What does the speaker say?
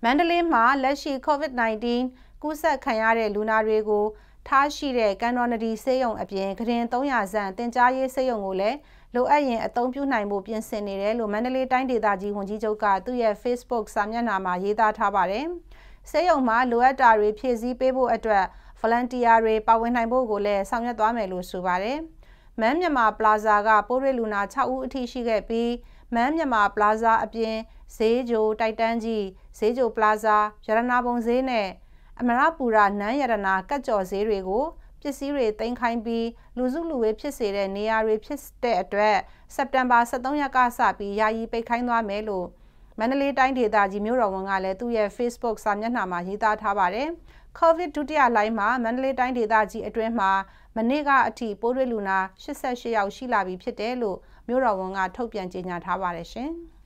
မန္တလေးမှာလက်ရှိ COVID-19 ကူးစက်ခံရတဲ့လူနာတွေကိုထားရှိတဲ့ကန်တော်နဒီဆေးရုံအပြင်ကုတင်300 ဆန့်တင်ကြားရေးဆေးရုံကိုလည်းလိုအပ်ရင်အသုံးပြုနိုင်ဖို့ပြင်ဆင်နေတယ်လို့မန္တလေးတိုင်းဒေသကြီးဝန်ကြီးချုပ်ကသူ့ရဲ့ Facebook စာမျက်နှာမှာရေးသားထားပါတယ်။ဆေးရုံမှာလိုအပ်တာတွေဖြည့်ဆည်းပေးဖို့အတွက် Volunteer တွေပါဝင်နိုင်ဖို့ကိုလည်းဆောင်ရွက်သွားမယ်လို့ဆိုပါတယ်။မန်းမြန်မာပလာဇာကပိုးတွေ့လူနာ6ဦးအထိရှိခဲ့ပြီးမန်းမြန်မာပလာဇာအပြင်ဈေးဂျိုတိုက်တန်းကြီးဈေးဂျိုပလာဇာရတနာပုံဈေးနဲ့အမရပူရနန်းရတနာကတ်ကျော်ဈေးတွေကိုပစ္စည်းတွေသိမ်းခိုင်းပြီးလူစုလူဝေးဖြစ်စေတဲ့နေရာတွေဖြစ်တဲ့အတွက်စက်တင်ဘာ23ရက်ကစပြီးယာယီပိတ်ခိုင်းသွားမယ်လို့မန္တလေးတိုင်းဒေသကြီးမြို့တော်ဝန်ကလည်းသူ့ရဲ့ Facebook စာမျက်နှာမှာရေးသားထားပါတယ်။ COVID ဒုတိယလှိုင်းမှာမန္တလေးတိုင်းဒေသကြီးအတွင်းမှာမနေ့ကအထိပိုးတွေ့လူနာ88ယောက်ရှိလာပြီဖြစ်တယ်လို့မြို့တော်ဝန်ကထုတ်ပြန်ကြေညာထားပါတယ်ရှင်။